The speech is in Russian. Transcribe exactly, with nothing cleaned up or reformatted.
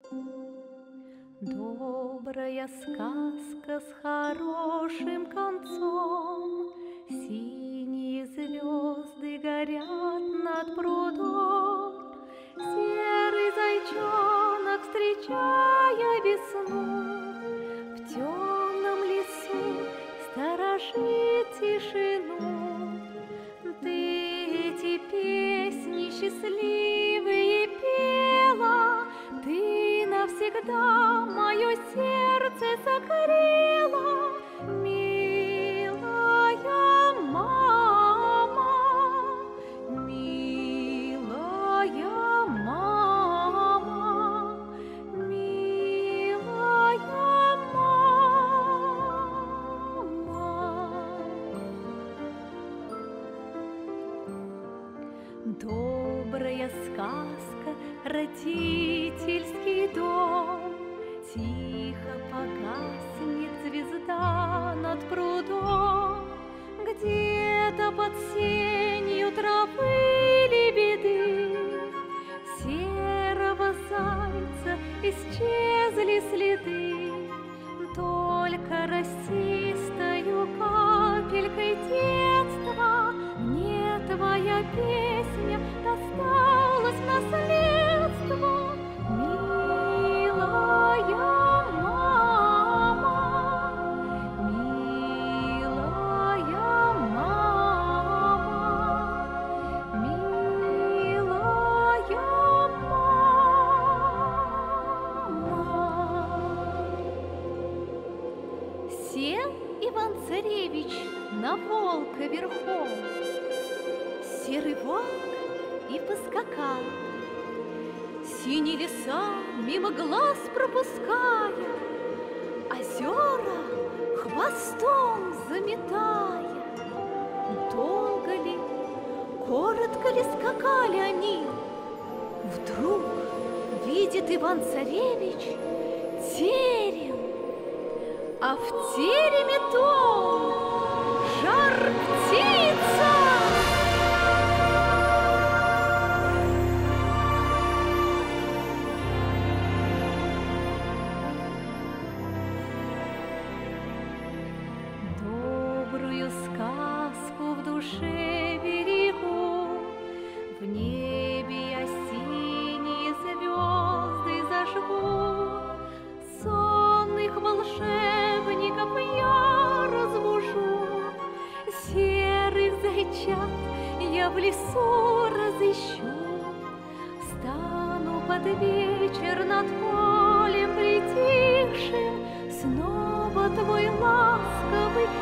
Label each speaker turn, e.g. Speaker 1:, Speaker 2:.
Speaker 1: Добрая сказка с хорошим концом. Синие звезды горят над прудом. Серый зайчонок, встречая весну, в темном лесу сторожит тишину. Ты эти песни счастливые пела, ты навсегда мое сердце согрела, милая мама, милая мама, милая мама. Добрая сказка, родительский дом, тихо погаснет звезда над прудом. Где-то под сенью травы лебеды серого зайца исчезли следы. Только росистою капелькой детства мне твоя песня досталась в наследство, милая мама, милая мама, милая мама. Сел Иван-царевич на волка верхом, серый волк и поскакал, синие леса мимо глаз пропуская, озера хвостом заметая. Долго ли, коротко ли скакали они? Вдруг видит Иван-царевич терем, а в тереме том жар-птица. Добрую сказку в душе берегу, в небе я синие звезды зажгу. Сонных волшебников я разбужу, серых зайчат я в лесу разыщу. Стану под вечер над полем притихшим, снова твой ласковый